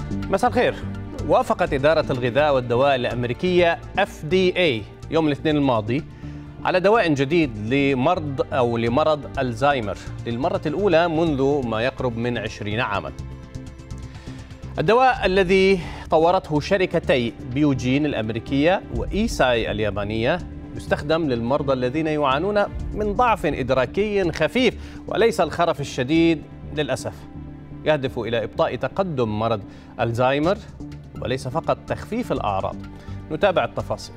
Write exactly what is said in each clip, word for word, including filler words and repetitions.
مساء الخير. وافقت إدارة الغذاء والدواء الأمريكية إف دي إيه يوم الاثنين الماضي على دواء جديد لمرض أو لمرض الزهايمر للمرة الأولى منذ ما يقرب من عشرين عاما. الدواء الذي طورته شركتي بيوجين الأمريكية وإيساي اليابانية يستخدم للمرضى الذين يعانون من ضعف إدراكي خفيف وليس الخرف الشديد للأسف. يهدف إلى إبطاء تقدم مرض الزهايمر وليس فقط تخفيف الأعراض. نتابع التفاصيل.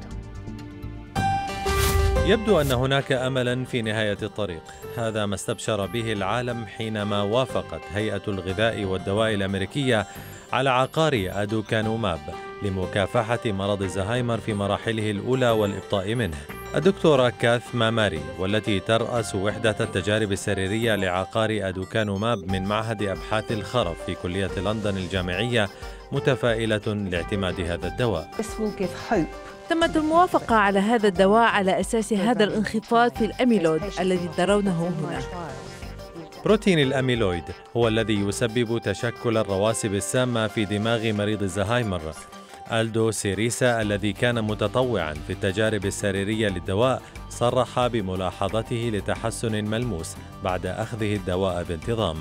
يبدو أن هناك أملاً في نهاية الطريق. هذا ما استبشر به العالم حينما وافقت هيئة الغذاء والدواء الأمريكية على عقار أدوكانوماب لمكافحة مرض الزهايمر في مراحله الأولى والإبطاء منه. الدكتورة كاث ماماري والتي ترأس وحدة التجارب السريرية لعقار أدوكانوماب من معهد أبحاث الخرف في كلية لندن الجامعية متفائلة لاعتماد هذا الدواء. تمت الموافقة على هذا الدواء على أساس هذا الانخفاض في الأميلود الذي ترونه هنا. بروتين الأميلويد هو الذي يسبب تشكل الرواسب السامة في دماغ مريض الزهايمر. ألدو سيريسا الذي كان متطوعاً في التجارب السريرية للدواء صرح بملاحظته لتحسن ملموس بعد أخذه الدواء بانتظام.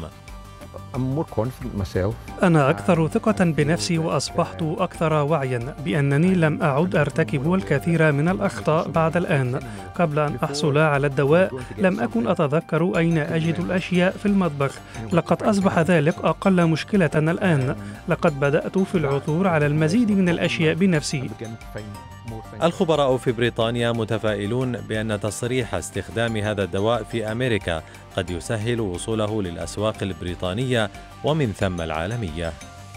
أنا أكثر ثقة بنفسي وأصبحت أكثر وعياً بأنني لم أعد أرتكب الكثير من الأخطاء بعد الآن. قبل أن أحصل على الدواء لم أكن أتذكر أين أجد الأشياء في المطبخ. لقد أصبح ذلك أقل مشكلة الآن. لقد بدأت في العثور على المزيد من الأشياء بنفسي. الخبراء في بريطانيا متفائلون بأن تصريح استخدام هذا الدواء في أمريكا قد يسهل وصوله للأسواق البريطانية ومن ثم العالمية.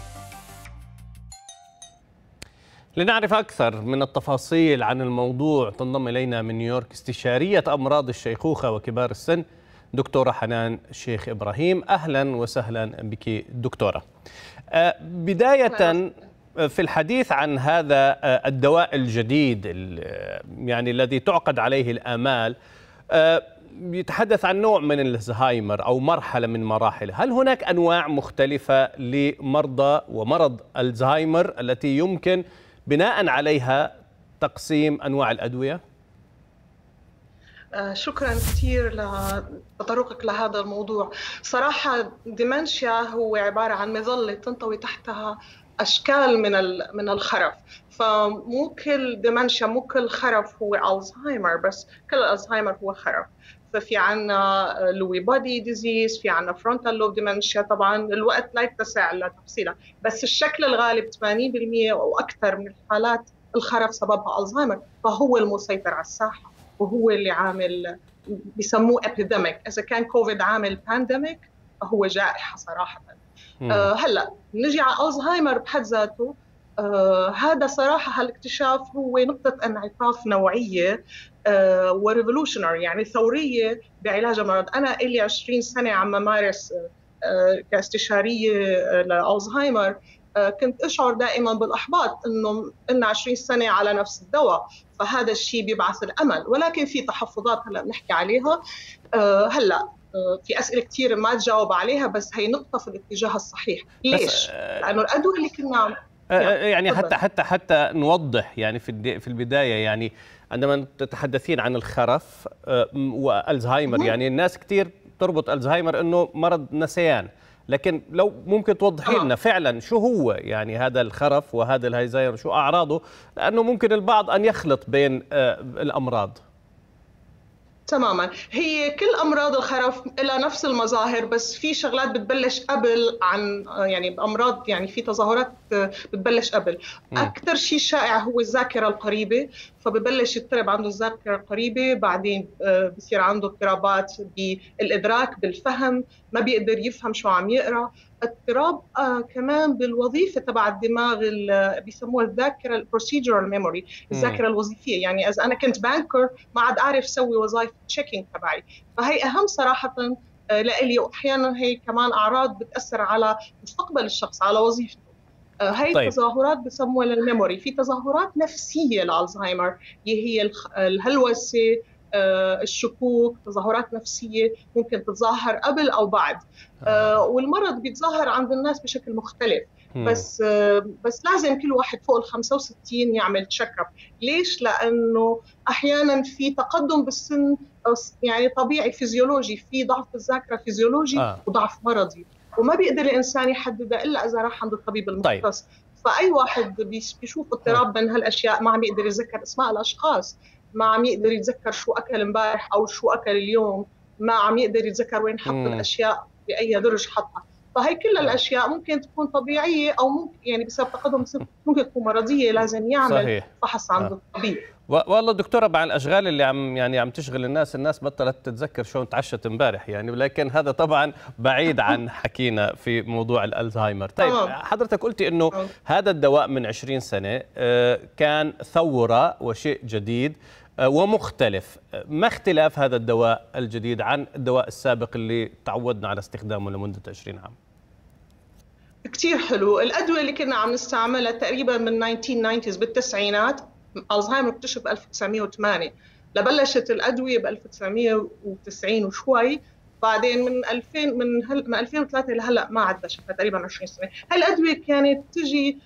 لنعرف أكثر من التفاصيل عن الموضوع تنضم إلينا من نيويورك استشارية أمراض الشيخوخة وكبار السن دكتورة حنان شيخ إبراهيم. أهلا وسهلا بك دكتورة. بداية في الحديث عن هذا الدواء الجديد يعني الذي تعقد عليه الآمال، يتحدث عن نوع من الزهايمر أو مرحلة من مراحله. هل هناك أنواع مختلفة لمرضى ومرض الزهايمر التي يمكن بناء عليها تقسيم أنواع الأدوية؟ شكرا كثير لتطرقك لهذا الموضوع. صراحة ديمنشيا هو عبارة عن مظلة تنطوي تحتها أشكال من من الخرف، فمو كل ديمنشيا مو كل خرف هو ألزهايمر، بس كل الألزهايمر هو خرف. ففي عنا لوي بودي ديزيز، في عنا فرونتال لوب ديمنشيا. طبعا الوقت لا يتسع لتفصيلها، بس الشكل الغالب ثمانين بالمئة أو أكثر من حالات الخرف سببها ألزهايمر، فهو المسيطر على الساحة وهو اللي عامل بيسموه ابيديميك. إذا كان كوفيد عامل بانديميك فهو جائحة صراحة. آه هلا نجي على ألزهايمر بحد ذاته. آه هذا صراحة هالاكتشاف هو نقطة انعطاف نوعية آه وريفولوشنري، يعني ثورية بعلاج المرض. أنا إلي عشرين سنة عم ممارس آه كاستشارية آه لألزهايمر. آه كنت أشعر دائما بالإحباط إنه إن عشرين سنة على نفس الدواء، فهذا الشيء بيبعث الأمل، ولكن في تحفظات هلا بنحكي عليها. آه هلا في أسئلة كثير ما تجاوب عليها، بس هي نقطة في الاتجاه الصحيح. ليش؟ لأنه الأدوية اللي كنا يعني, يعني حتى حتى حتى نوضح يعني في في البداية، يعني عندما تتحدثين عن الخرف والزهايمر، يعني الناس كثير تربط الزهايمر إنه مرض نسيان، لكن لو ممكن توضحي لنا فعلا شو هو يعني هذا الخرف وهذا الهايزاير، شو أعراضه، لأنه ممكن البعض أن يخلط بين الأمراض. تماما، هي كل امراض الخرف لها نفس المظاهر، بس في شغلات بتبلش قبل عن يعني بامراض، يعني في تظاهرات بتبلش قبل. اكثر شيء شائع هو الذاكره القريبه، فببلش يضطرب عنده الذاكره القريبه، بعدين بصير عنده اضطرابات بالادراك بالفهم، ما بيقدر يفهم شو عم يقرا. اضطراب آه كمان بالوظيفه تبع الدماغ اللي بيسموها الذاكره البروسيدورال ميموري، الذاكره الوظيفيه. يعني اذا انا كنت بانكر ما عاد اعرف سوي وظائف تشيكينج تبعي، فهي اهم صراحه آه لإلي. واحيانا هي كمان اعراض بتاثر على مستقبل الشخص، على وظيفته. آه هي طيب. التظاهرات بسموها للميموري. في تظاهرات نفسيه لالزهايمر، هي الهلوسه، الشكوك، تظاهرات نفسية ممكن تتظاهر قبل أو بعد. آه والمرض بيتظاهر عند الناس بشكل مختلف. بس بس لازم كل واحد فوق ال خمسة وستين يعمل تشيك اب. ليش؟ لانه احيانا في تقدم بالسن يعني طبيعي فيزيولوجي، في ضعف الذاكره فيزيولوجي آه. وضعف مرضي، وما بيقدر الانسان يحدده الا اذا راح عند الطبيب المختص. طيب. فاي واحد بيشوف اضطراب من هالاشياء ما عم يقدر يتذكر اسماء الاشخاص، ما عم يقدر يتذكر شو اكل امبارح او شو اكل اليوم، ما عم يقدر يتذكر وين حط مم. الاشياء باي درج حطها، فهي كل الاشياء ممكن تكون طبيعيه او ممكن يعني بسبب تقدم السن ممكن تكون مرضيه، لازم يعمل صحيح. فحص عند آه. الطبيب. والله دكتوره، مع الاشغال اللي عم يعني عم تشغل الناس، الناس بطلت تتذكر شو تعشت امبارح يعني، ولكن هذا طبعا بعيد عن حكينا في موضوع الالزهايمر. طيب حضرتك قلتي انه هذا الدواء من عشرين سنة كان ثوره وشيء جديد ومختلف، ما اختلاف هذا الدواء الجديد عن الدواء السابق اللي تعودنا على استخدامه لمدة عشرين عام؟ كتير حلو. الأدوية اللي كنا عم نستعملها تقريبا من ألف وتسعمية بالتسعينات، ألزهايمر اكتشف ب ألف وتسعمية وثمانية، لبلشت الأدوية ب ألف وتسعمية وتسعين وشوي، بعدين من ألفين من, هل من ألفين وثلاثة لهلا ما عاد شفنا تقريبا عشرين سنة. هالأدوية كانت تجي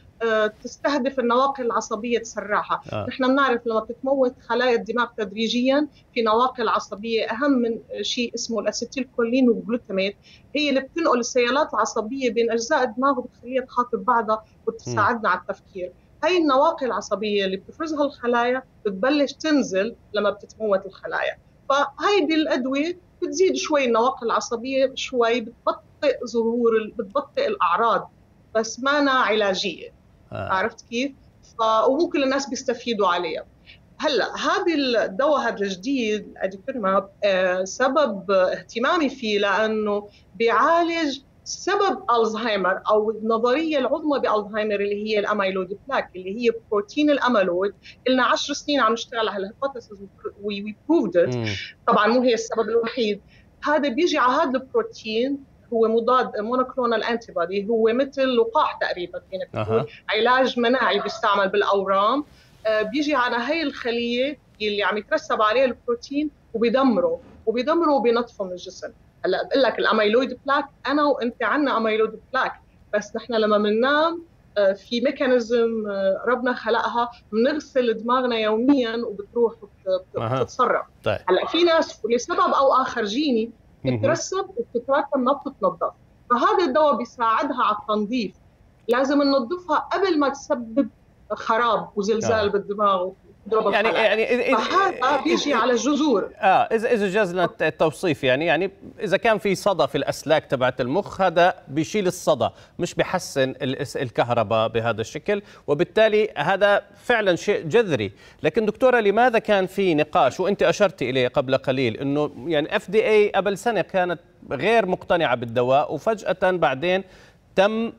تستهدف النواقل العصبية تسرعها. آه. نحن بنعرف لما بتتموت خلايا الدماغ تدريجيا في نواقل عصبية، أهم من شيء اسمه الأسيتيل كولين والجلوتاميت، هي اللي بتنقل السيالات العصبية بين أجزاء الدماغ وبتخليها تخاطب بعضها وتساعدنا على التفكير. هاي النواقل العصبية اللي بتفرزها الخلايا بتبلش تنزل لما بتتموت الخلايا، فهاي بالأدوية بتزيد شوي النواقل العصبية، شوي بتبطئ ظهور بتبطئ الأعراض، بس مانا علاجية. آه. عرفت كيف؟ وممكن الناس بيستفيدوا عليها. هلا هذا الدواء هذا الجديد الاديكونيماب آه سبب اهتمامي فيه لانه بيعالج سبب الزهايمر او النظريه العظمى بالزهايمر اللي هي الاميلويد بلاك، اللي هي بروتين الاميلويد. لنا عشر سنين عم نشتغل على الهيبوثيسيس وي بروفد ات، طبعا مو هي السبب الوحيد. هذا بيجي على هذا البروتين، هو مضاد مونوكلونال انتي بودي، هو مثل لقاح تقريبا فينا نقول، أه. علاج مناعي بيستعمل بالاورام، آه بيجي على هي الخليه اللي عم يترسب عليه البروتين وبيدمره وبيدمره وبينطفه من الجسم. هلا بقول لك الاميلويد بلاك، انا وانت عنا اميلويد بلاك، بس نحن لما بننام آه في ميكانيزم آه ربنا خلقها، بنغسل دماغنا يوميا وبتروح وبتتصرف. أه. طيب. هلا في ناس لسبب او اخر جيني بتترسب وبتتراكم ما بتتنظف، فهذا الدواء بيساعدها على التنظيف. لازم ننظفها قبل ما تسبب خراب وزلزال آه. بالدماغ وتضرب يعني الخلايا. يعني فهذا بيجي على الجذور. اه اذا اذا جازنا التوصيف يعني يعني اذا كان في صدى في الاسلاك تبعت المخ، هذا بيشيل الصدى، مش بيحسن الكهرباء بهذا الشكل، وبالتالي هذا فعلا شيء جذري. لكن دكتوره، لماذا كان في نقاش وانت اشرت اليه قبل قليل انه يعني اف دي اي قبل سنه كانت غير مقتنعه بالدواء وفجاه بعدين تم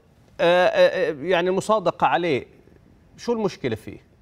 يعني المصادقه عليه؟ شو المشكله فيه؟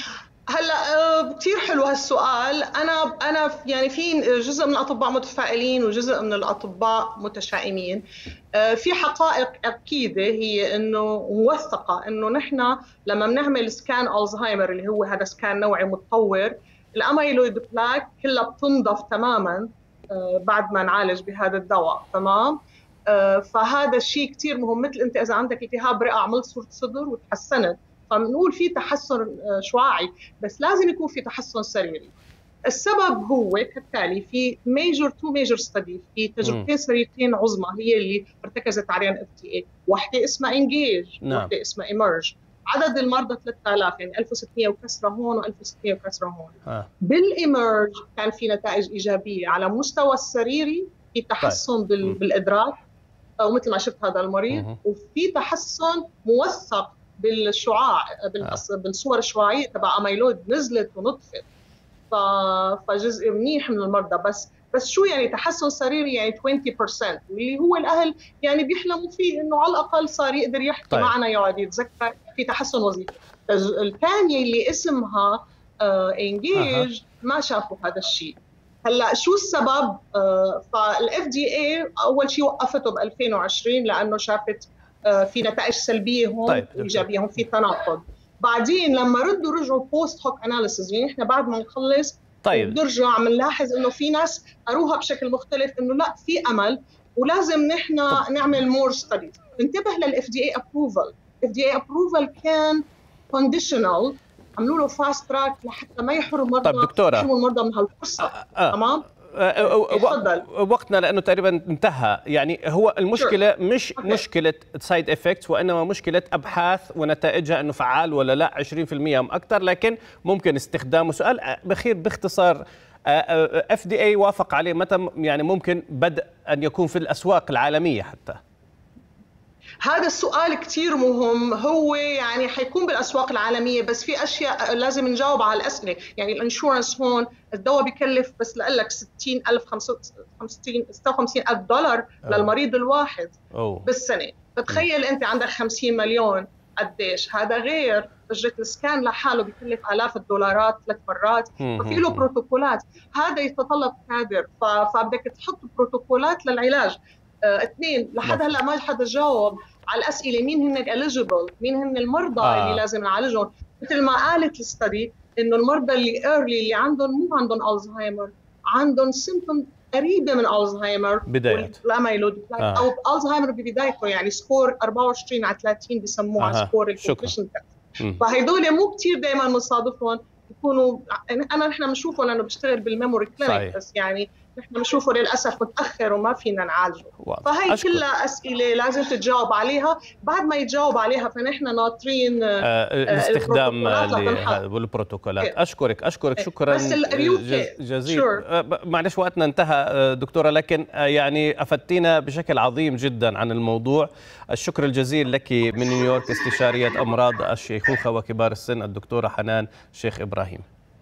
هلا كثير حلو هالسؤال. انا انا يعني في جزء من الاطباء متفائلين وجزء من الاطباء متشائمين. في حقائق اكيده هي انه موثقه انه نحن لما بنعمل سكان الزهايمر اللي هو هذا سكان نوعي متطور، الاميلويد بلاك كلها بتنضف تماما بعد ما نعالج بهذا الدواء. تمام؟ فهذا الشيء كثير مهم. مثل انت اذا عندك التهاب رئه عملت صوره صدر وتحسنت، فبنقول في تحسن شعاعي، بس لازم يكون في تحسن سريري. السبب هو كالتالي: في ميجور تو ميجور ستدي، في تجربتين سريرتين عظمى هي اللي ارتكزت عليها اف دي اي، واحده اسمها انجيج وواحده اسمها ايمرج. عدد المرضى ثلاثة آلاف، يعني ألف وستمية وكسره هون وألف وستمية وكسره هون. آه. بالايمرج كان في نتائج ايجابيه على مستوى السريري، في تحسن طيب. بال... بالادراك او مثل ما شفت هذا المريض، م- وفي تحسن موثق بالشعاع بالصور الشعاعيه تبع اميلويد نزلت ونطفت. ف... فجزء منيح من المرضى. بس بس شو يعني تحسن سريري؟ يعني عشرين بالمئة، واللي هو الاهل يعني بيحلموا فيه انه على الاقل صار يقدر يحكي طيب. معنا، يقعد يتذكر، في تحسن وظيفي. الثانيه اللي اسمها انجيج أه. ما شافوا هذا الشيء. هلا شو السبب؟ آه فالاف دي اي اول شيء وقفته ب ألفين وعشرين لانه شافت آه في نتائج سلبيه هون طيب. وايجابيه هون، في تناقض. بعدين لما ردوا رجعوا بوست هوك اناليسيس، يعني احنا بعد ما نخلص طيب بنرجع عم نلاحظ انه في ناس قروها بشكل مختلف، انه لا في امل ولازم نحن نعمل مور ستديز. انتبه للاف دي اي ابروفل، اف دي اي ابروفال كان كونديشنال، عملوا له فاست تراك لحتى ما يحرموا المرضى. طيب دكتوره، يحرموا المرضى من هالفرصه. تمام. وقتنا لانه تقريبا انتهى. يعني هو المشكله مش okay. مشكله سايد افكتس، وانما مشكله ابحاث ونتائجها انه فعال ولا لا، عشرين بالمئة ام اكثر، لكن ممكن استخدامه. سؤال اخير باختصار، اف دي اي وافق عليه متى يعني ممكن بدء ان يكون في الاسواق العالميه حتى؟ هذا السؤال كتير مهم. هو يعني حيكون بالأسواق العالمية، بس في أشياء لازم نجاوب على الأسئلة. يعني الانشورنس هون الدواء بيكلف بس لقلك ستين ألف ستة وخمسين ألف دولار أوه. للمريض الواحد أوه. بالسنة. فتخيل أنت عندك خمسين مليون، قديش هذا؟ غير اجره السكان لحاله بيكلف آلاف الدولارات ثلاث مرات. ففي له بروتوكولات، هذا يتطلب كادر، فبدك تحط بروتوكولات للعلاج. آه، اثنين لحد هلا ما حدا جاوب على الاسئله، مين هن الاليجيبل، مين هن المرضى آه. اللي لازم نعالجهم. مثل ما قالت الستدي انه المرضى اللي ايرلي اللي عندهم مو عندهم الزهايمر، عندهم سيمبتوم قريبه من الزهايمر بدايات الاميلود آه. او الزهايمر ببدايته، يعني سكور أربعة وعشرين على ثلاثين بسموها آه. سكور الكوفيشنت. فهيدول مو كثير دائما بنصادفهم يكونوا. انا نحن بنشوفه لانه بشتغل بالميموري كلينيك، بس يعني نحن بنشوفه للاسف متاخر وما فينا نعالجه. فهي أشكر. كلها اسئله لازم تتجاوب عليها. بعد ما يتجاوب عليها فنحن ناطرين آه الاستخدام للبروتوكولات. اشكرك اشكرك شكرا جزيلا. معلش وقتنا انتهى دكتوره، لكن يعني افدتينا بشكل عظيم جدا عن الموضوع. الشكر الجزيل لك من نيويورك، استشاريه امراض الشيخوخه وكبار السن الدكتوره حنان شيخ ابراهيم.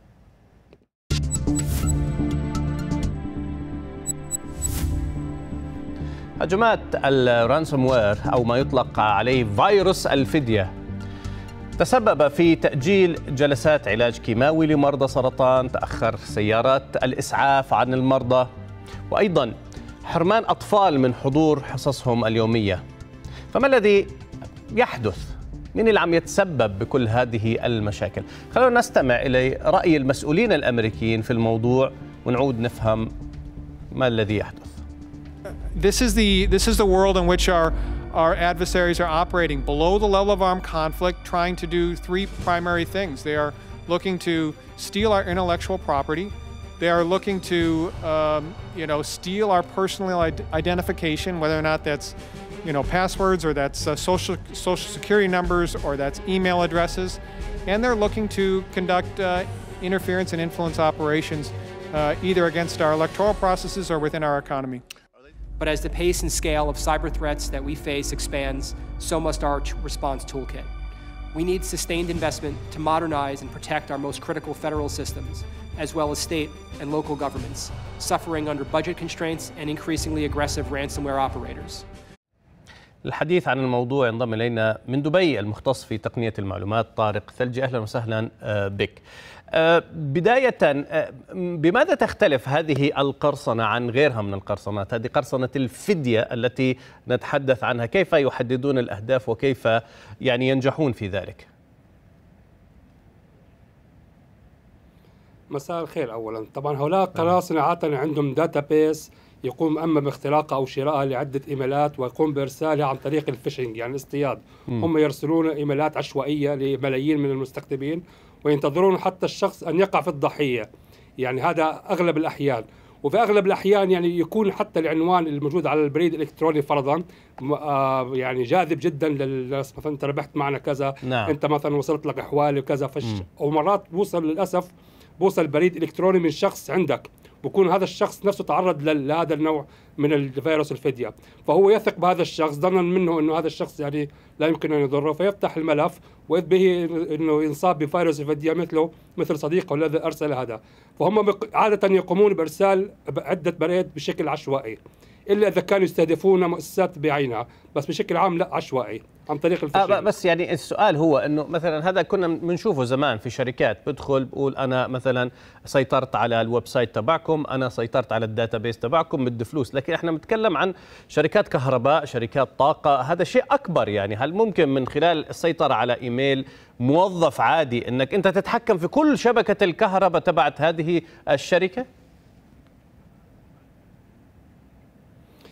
هجمات الرانسوم وير أو ما يطلق عليه فيروس الفدية تسبب في تأجيل جلسات علاج كيماوي لمرضى سرطان، تأخر سيارات الإسعاف عن المرضى، وأيضا حرمان أطفال من حضور حصصهم اليومية. فما الذي يحدث؟ من اللي عم يتسبب بكل هذه المشاكل؟ خلونا نستمع إلى رأي المسؤولين الأمريكيين في الموضوع ونعود نفهم ما الذي يحدث. This is the this is the world in which our our adversaries are operating below the level of armed conflict, trying to do three primary things. They are looking to steal our intellectual property. They are looking to um, you know steal our personal identification, whether or not that's you know passwords or that's uh, social social security numbers or that's email addresses, and they're looking to conduct uh, interference and influence operations uh, either against our electoral processes or within our economy. But as the pace and scale of cyber threats that we face expands, so must our response toolkit. We need sustained investment to modernize and protect our most critical federal systems, as well as state and local governments, suffering under budget constraints and increasingly aggressive ransomware operators. الحديث عن الموضوع ينضم إلينا من دبي المختص في تقنية المعلومات طارق ثلجي. أهلا وسهلا بك. بداية، بماذا تختلف هذه القرصنة عن غيرها من القرصنات؟ هذه قرصنة الفدية التي نتحدث عنها، كيف يحددون الأهداف وكيف يعني ينجحون في ذلك؟ مساء الخير. أولا طبعا هؤلاء القراصنة عادة عندهم داتا بيس يقوم أما باختراقها أو شرائها لعدة إيميلات ويقوم بإرسالها عن طريق الفيشنج، يعني الاصطياد. هم يرسلون إيميلات عشوائية لملايين من المستخدمين وينتظرون حتى الشخص أن يقع في الضحية، يعني هذا أغلب الأحيان. وفي أغلب الأحيان يعني يكون حتى العنوان الموجود على البريد الإلكتروني فرضا آه يعني جاذب جدا للناس، مثلا أنت ربحت معنا كذا، نعم. أنت مثلا وصلت لك أحوال وكذا، فش ومرات بوصل للأسف بوصل بريد إلكتروني من شخص عندك، بكون هذا الشخص نفسه تعرض لهذا النوع من الفيروس الفدية، فهو يثق بهذا الشخص ظنا منه انه هذا الشخص يعني لا يمكن ان يضره، فيفتح الملف واذ به انه ينصاب بفيروس الفدية مثله مثل صديقه الذي ارسل هذا. فهم عادة يقومون بارسال عدة بريد بشكل عشوائي، الا اذا كانوا يستهدفون مؤسسات بعينها، بس بشكل عام لا، عشوائي عن طريق الفيشنج. آه بس يعني السؤال هو انه مثلا هذا كنا بنشوفه زمان في شركات، بدخل بقول انا مثلا سيطرت على الويب سايت تبعكم، انا سيطرت على الداتابيس تبعكم، بدي فلوس. لكن احنا بنتكلم عن شركات كهرباء، شركات طاقه، هذا شيء اكبر. يعني هل ممكن من خلال السيطره على ايميل موظف عادي انك انت تتحكم في كل شبكه الكهرباء تبعت هذه الشركه؟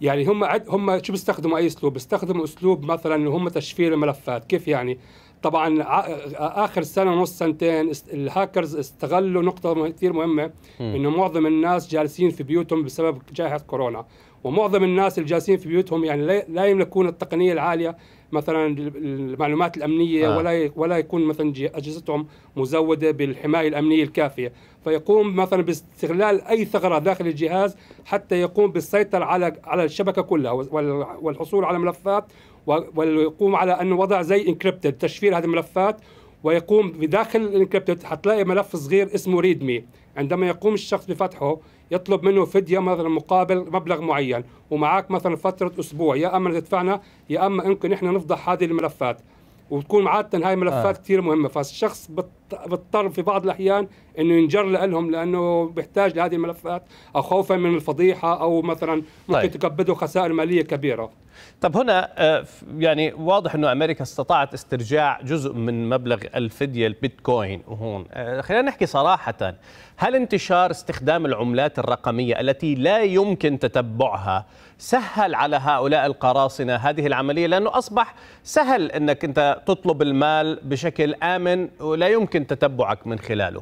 يعني هم هم شو بيستخدموا اي اسلوب؟ بيستخدموا اسلوب مثلا اللي هم تشفير الملفات. كيف يعني؟ طبعا اخر سنه ونص سنتين الهاكرز استغلوا نقطه كثير مهمه، انه معظم الناس جالسين في بيوتهم بسبب جائحه كورونا، ومعظم الناس اللي جالسين في بيوتهم يعني لا يملكون التقنيه العاليه مثلا المعلومات الامنيه آه. ولا ولا يكون مثلا اجهزتهم مزوده بالحمايه الامنيه الكافيه، فيقوم مثلا باستغلال اي ثغره داخل الجهاز حتى يقوم بالسيطره على على الشبكه كلها والحصول على ملفات، ويقوم على انه وضع زي انكريبتد تشفير هذه الملفات، ويقوم بداخل الانكريبتد حتلاقي ملف صغير اسمه ريدمي، عندما يقوم الشخص بفتحه يطلب منه فديه مثلا مقابل مبلغ معين، ومعك مثلا فتره اسبوع يا اما تدفعنا يا اما يمكن احنا نفضح هذه الملفات، وتكون عاده هاي ملفات آه. كثير مهمه، فالشخص بيضطر في بعض الاحيان انه ينجر لهم لانه بيحتاج لهذه الملفات، او خوفا من الفضيحه او مثلا ممكن طيب. تكبده خسائر ماليه كبيره. طب هنا يعني واضح انه امريكا استطاعت استرجاع جزء من مبلغ الفديه البيتكوين، وهون خلينا نحكي صراحه، هل انتشار استخدام العملات الرقميه التي لا يمكن تتبعها سهل على هؤلاء القراصنه هذه العمليه؟ لانه اصبح سهل انك انت تطلب المال بشكل امن ولا يمكن تتبعك من خلاله.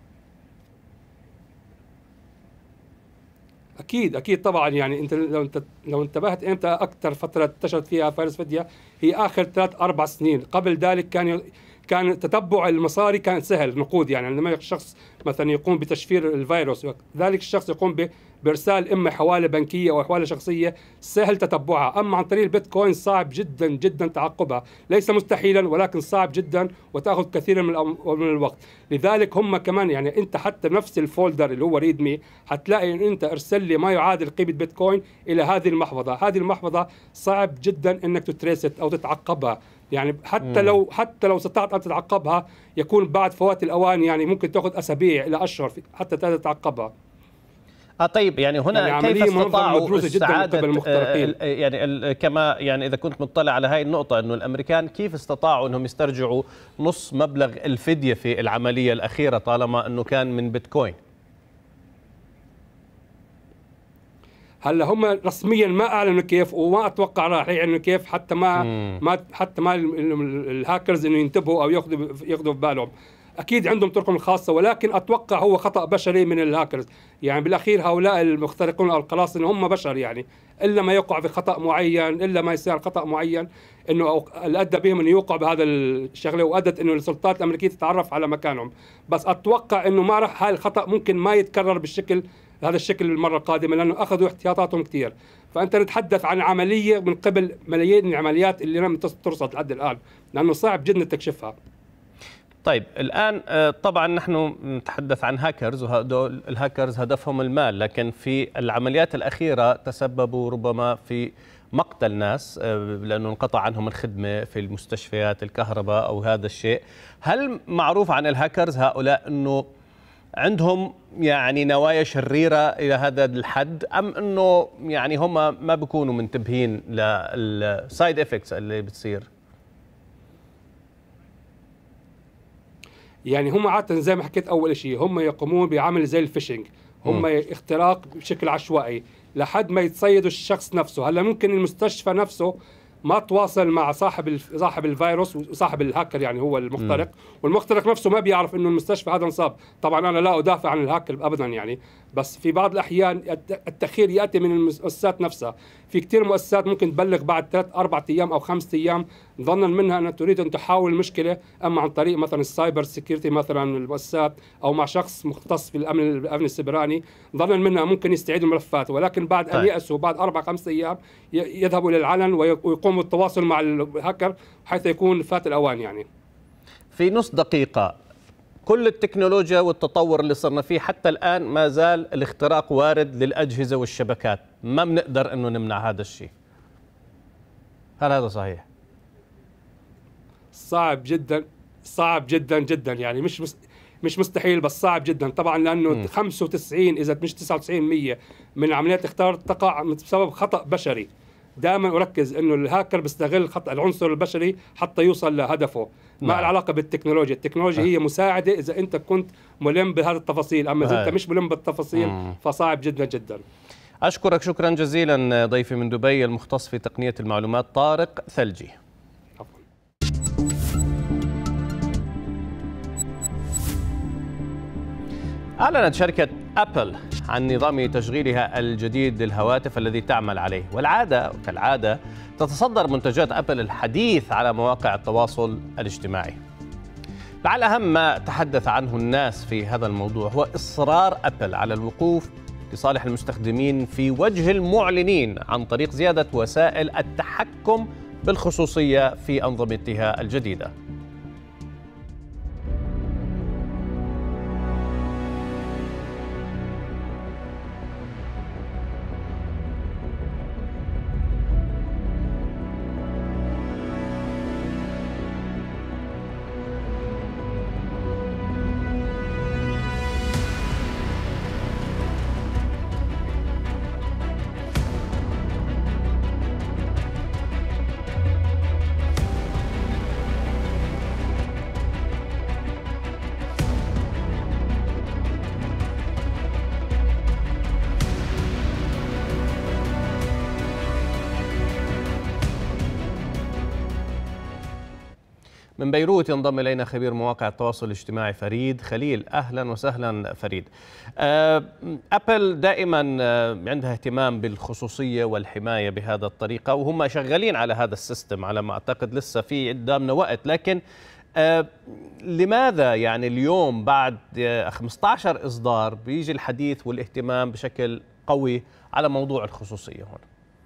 اكيد اكيد طبعا، يعني انت لو انت لو انتبهت امتى اكثر فتره انتشرت فيها فيروس فدية هي اخر ثلاث اربع سنين، قبل ذلك كان كان تتبع المصاري كان سهل، نقود يعني عندما الشخص مثلا يقوم بتشفير الفيروس، ذلك الشخص يقوم بارسال اما حواله بنكيه او حواله شخصيه سهل تتبعها، اما عن طريق البيتكوين صعب جدا جدا تعقبها، ليس مستحيلا ولكن صعب جدا وتاخذ كثيرا من الوقت، لذلك هم كمان يعني انت حتى نفس الفولدر اللي هو ريدمي حتلاقي ان انت ارسل لي ما يعادل قيمه بيتكوين الى هذه المحفظه، هذه المحفظه صعب جدا انك تتريست او تتعقبها، يعني حتى مم. لو حتى لو استطعت ان تتعقبها يكون بعد فوات الاوان، يعني ممكن تاخذ اسابيع الى اشهر حتى تتعقبها. اه طيب يعني هنا يعني كيف استطاعوا استعادة آه يعني كما يعني اذا كنت مطلع على هاي النقطة انه الامريكان كيف استطاعوا انهم يسترجعوا نص مبلغ الفدية في العملية الاخيرة طالما انه كان من بيتكوين؟ هلا هم رسميا ما اعلنوا كيف، وما اتوقع راح يعلنوا كيف حتى ما مم. ما حتى ما الهاكرز انه ينتبهوا او ياخذوا ياخذوا ببالهم، اكيد عندهم طرقهم الخاصه، ولكن اتوقع هو خطا بشري من الهاكرز، يعني بالاخير هؤلاء المخترقون او القراصنه هم بشر، يعني الا ما يقع في خطا معين، الا ما يصير خطا معين انه ادى بهم انه يوقع بهذا الشغله وادت انه السلطات الامريكيه تتعرف على مكانهم، بس اتوقع انه ما راح هاي الخطا ممكن ما يتكرر بالشكل هذا الشكل المره القادمه، لانه اخذوا احتياطاتهم كثير، فانت نتحدث عن عمليه من قبل ملايين العمليات اللي لم ترصد لحد الان، لانه صعب جدا تكشفها. طيب الآن طبعا نحن نتحدث عن هاكرز، وهدول الهاكرز هدفهم المال، لكن في العمليات الأخيرة تسببوا ربما في مقتل ناس لأنه انقطع عنهم الخدمة في المستشفيات، الكهرباء أو هذا الشيء. هل معروف عن الهاكرز هؤلاء أنه عندهم يعني نوايا شريرة إلى هذا الحد، أم أنه يعني هم ما بيكونوا منتبهين للسايد إفكتس اللي بتصير؟ يعني هم عادة زي ما حكيت أول شيء هم يقومون بعمل زي الفيشنج، هم م. اختراق بشكل عشوائي لحد ما يتصيدوا الشخص نفسه. هلا ممكن المستشفى نفسه ما تواصل مع صاحب صاحب الفيروس وصاحب الهاكر، يعني هو المخترق، م. والمخترق نفسه ما بيعرف انه المستشفى هذا انصاب. طبعا انا لا ادافع عن الهاكر ابدا يعني، بس في بعض الاحيان التاخير ياتي من المؤسسات نفسها. في كثير مؤسسات ممكن تبلغ بعد ثلاث اربع ايام او خمس ايام ظنا منها انها تريد ان تحاول المشكله، اما عن طريق مثلا السايبر سيكيورتي مثلا المؤسسات او مع شخص مختص في الامن الامن السيبراني، ظنا منها ممكن يستعيدوا الملفات، ولكن بعد ان يأسوا بعد اربع خمس ايام يذهبوا للعلن ويقوموا بالتواصل مع الهاكر حيث يكون فات الاوان. يعني في نص دقيقه، كل التكنولوجيا والتطور اللي صرنا فيه حتى الآن ما زال الاختراق وارد للأجهزة والشبكات، ما بنقدر أنه نمنع هذا الشيء. هل هذا صحيح؟ صعب جدا صعب جدا جدا، يعني مش مش مستحيل بس صعب جدا طبعا، لأنه م. خمسة وتسعين إذا مش تسعة وتسعين بالمئة من عمليات الاختراق تقع بسبب خطأ بشري. دائما أركز أنه الهاكر بيستغل خطأ العنصر البشري حتى يوصل لهدفه، ما نعم. علاقة بالتكنولوجيا، التكنولوجيا هي مساعدة إذا أنت كنت ملم بهذه التفاصيل، أما إذا أنت مش ملم بالتفاصيل مم. فصعب جدا جدا. أشكرك شكرا جزيلا ضيفي من دبي المختص في تقنية المعلومات طارق ثلجي. أعلنت شركة أبل عن نظام تشغيلها الجديد للهواتف الذي تعمل عليه، والعادة كالعادة تتصدر منتجات أبل الحديث على مواقع التواصل الاجتماعي. لعل أهم ما تحدث عنه الناس في هذا الموضوع هو إصرار أبل على الوقوف لصالح المستخدمين في وجه المعلنين عن طريق زيادة وسائل التحكم بالخصوصية في أنظمتها الجديدة. من بيروت ينضم إلينا خبير مواقع التواصل الاجتماعي فريد خليل. أهلا وسهلا فريد. أبل دائما عندها اهتمام بالخصوصية والحماية بهذا الطريقة، وهم شغالين على هذا السيستم على ما أعتقد، لسه في قدامنا وقت. لكن لماذا يعني اليوم بعد خمسة عشر إصدار بيجي الحديث والاهتمام بشكل قوي على موضوع الخصوصية هون؟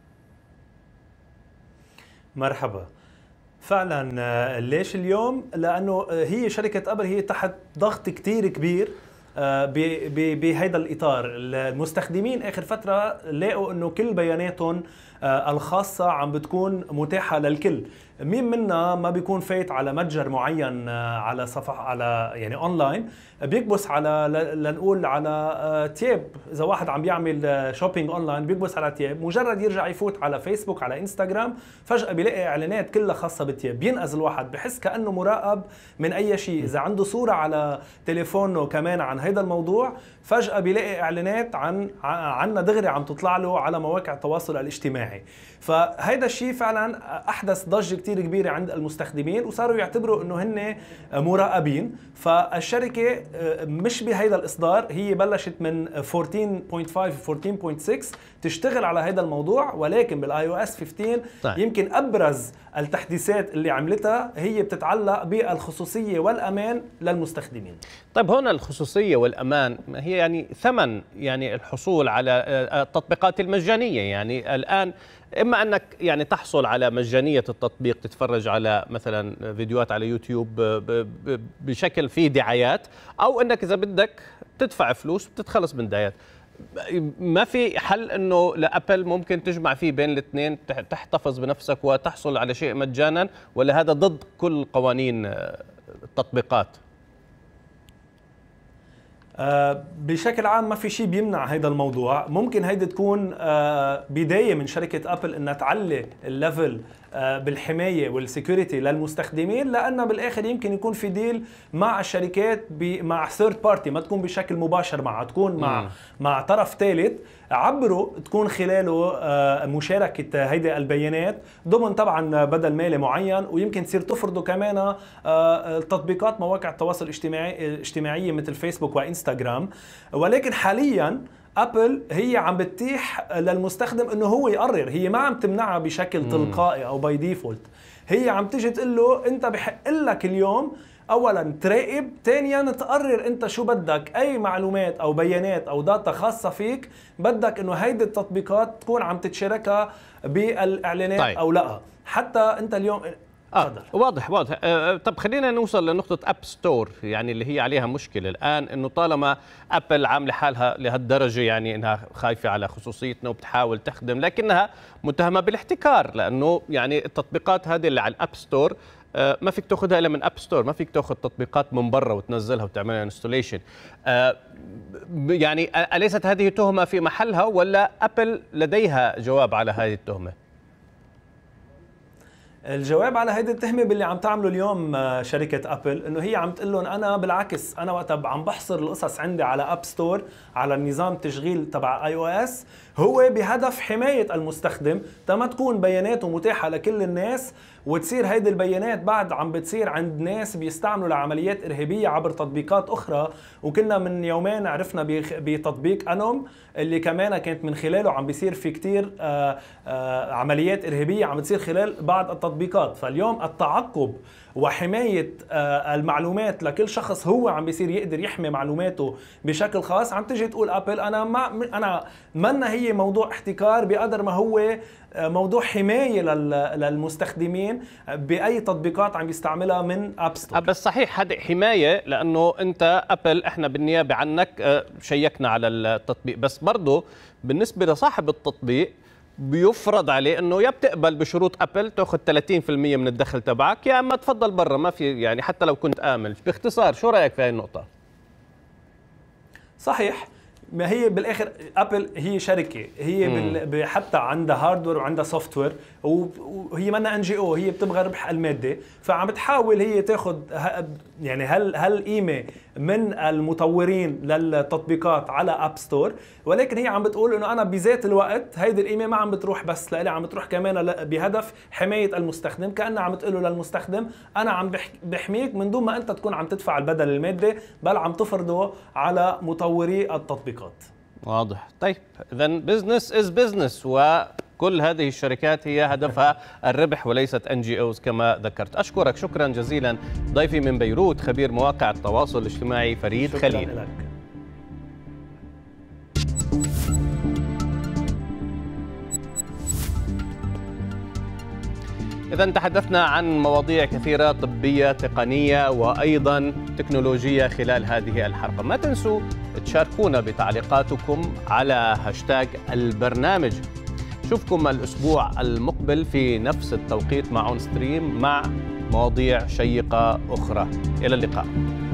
مرحبا. فعلا ليش اليوم؟ لأنه هي شركة أبل هي تحت ضغط كتير كبير بهذا الإطار. المستخدمين آخر فترة لقوا أنه كل بياناتهم الخاصة عم بتكون متاحة للكل. مين منا ما بيكون فايت على متجر معين على صفحة على يعني أونلاين بيكبس على لنقول على تياب. إذا واحد عم بيعمل شوبينج أونلاين بيكبس على تياب، مجرد يرجع يفوت على فيسبوك على إنستغرام فجأة بيلاقي إعلانات كلها خاصة بالتياب. بينقذ الواحد، بحس كأنه مراقب من أي شيء. إذا عنده صورة على تليفونه كمان عن هذا الموضوع فجأة بيلاقي إعلانات عن عنا دغري عم تطلع له على مواقع التواصل الاجتماعي. فهيدا الشيء فعلا أحدث ضجة كتير كبيرة عند المستخدمين، وصاروا يعتبروا أنه هن مراقبين. فالشركة مش بهيدا الإصدار، هي بلشت من أربعتاشر فاصلة خمسة أربعتاشر فاصلة ستة تشتغل على هيدا الموضوع، ولكن بالاي او اس خمسة عشر طيب. يمكن أبرز التحديثات اللي عملتها هي بتتعلق بالخصوصية والأمان للمستخدمين. طيب هنا الخصوصية والأمان هي يعني ثمن يعني الحصول على التطبيقات المجانية. يعني الآن إما أنك يعني تحصل على مجانية التطبيق، تتفرج على مثلا فيديوهات على يوتيوب بشكل فيه دعايات، أو أنك إذا بدك تدفع فلوس وتتخلص من دعايات. ما في حل أنه لأبل ممكن تجمع فيه بين الاثنين، تحتفظ بنفسك وتحصل على شيء مجانا، ولا هذا ضد كل قوانين التطبيقات؟ آه بشكل عام ما في شيء بيمنع هيدا الموضوع. ممكن هيدا تكون آه بداية من شركة أبل إنها تعلي الليفل آه بالحماية والسيكوريتي للمستخدمين، لأنه بالآخر يمكن يكون في ديل مع الشركات مع ثيرد بارتي، ما تكون بشكل مباشر معها، تكون مع م. مع طرف ثالث عبره تكون خلاله آه مشاركة هيدا البيانات ضمن طبعا بدل مالي معين، ويمكن تصير تفرضه كمان آه تطبيقات مواقع التواصل الاجتماعي الاجتماعية مثل فيسبوك وإنستغرام. ولكن حاليا أبل هي عم بتتيح للمستخدم انه هو يقرر، هي ما عم تمنعها بشكل مم. تلقائي او باي ديفولت. هي عم تيجي تقول له انت بحق لك اليوم اولا تراقب، ثانيا تقرر انت شو بدك، اي معلومات او بيانات او داتا خاصه فيك بدك انه هيدي التطبيقات تكون عم تتشاركها بالاعلانات طيب. او لا. حتى انت اليوم آه واضح واضح. آه طب خلينا نوصل لنقطة أب ستور، يعني اللي هي عليها مشكلة الآن، إنه طالما أبل عاملة حالها لهالدرجة يعني إنها خايفة على خصوصيتنا وبتحاول تخدم، لكنها متهمة بالاحتكار، لأنه يعني التطبيقات هذه اللي على الأب ستور آه ما فيك تاخذها إلا من أب ستور، ما فيك تاخذ تطبيقات من برا وتنزلها وتعملها انستوليشن. آه يعني أليست هذه تهمة في محلها، ولا أبل لديها جواب على هذه التهمة؟ الجواب على هيدي التهمه باللي عم تعمله اليوم شركه ابل، انه هي عم تقول لهم انا بالعكس انا وقت عم بحصر القصص عندي على اب ستور على النظام التشغيل تبع اي او اس هو بهدف حمايه المستخدم تما تكون بياناته متاحه لكل الناس، وتصير هيدي البيانات بعد عم بتصير عند ناس بيستعملوا لعمليات ارهابيه عبر تطبيقات اخرى. وكنا من يومين عرفنا بتطبيق انوم اللي كمان كانت من خلاله عم بيصير في كتير آآ آآ عمليات ارهابيه عم بتصير خلال بعض التطبيقات. فاليوم التعقب وحمايه المعلومات لكل شخص هو عم بيصير يقدر يحمي معلوماته بشكل خاص. عم تجي تقول ابل انا ما انا منا هي موضوع احتكار بقدر ما هو موضوع حمايه للمستخدمين باي تطبيقات عم يستعملها من اب ستور. بس صحيح هذه حمايه، لانه انت ابل احنا بالنيابه عنك شيكنا على التطبيق، بس برضه بالنسبه لصاحب التطبيق بيفرض عليه انه يا بتقبل بشروط ابل تاخذ ثلاثين بالمئة من الدخل تبعك، يا اما تفضل برا، ما في يعني حتى لو كنت امن. باختصار شو رايك في هاي النقطه؟ صحيح، ما هي بالاخر ابل هي شركه، هي بال... حتى عندها هاردوير وعندها سوفت وير، وهي منا ان جي او، هي بتبغى ربح المادي، فعم بتحاول هي تاخذ يعني هل هل قيمه من المطورين للتطبيقات على اب ستور، ولكن هي عم بتقول انه انا بذات الوقت هيدي القيمه ما عم بتروح بس لإلي، عم بتروح كمان بهدف حمايه المستخدم، كانها عم تقول له للمستخدم انا عم بحميك من دون ما انت تكون عم تدفع البدل المادي، بل عم تفرضه على مطوري التطبيقات. واضح. طيب اذا بزنس از بزنس، وكل هذه الشركات هي هدفها الربح وليست ان جي اوز كما ذكرت. اشكرك شكرا جزيلا ضيفي من بيروت خبير مواقع التواصل الاجتماعي فريد شكرا خليل. لك. إذا تحدثنا عن مواضيع كثيرة طبية تقنية وأيضا تكنولوجية خلال هذه الحلقة. ما تنسوا تشاركونا بتعليقاتكم على هاشتاج البرنامج. شوفكم الأسبوع المقبل في نفس التوقيت مع أون ستريم مع مواضيع شيقة أخرى. إلى اللقاء.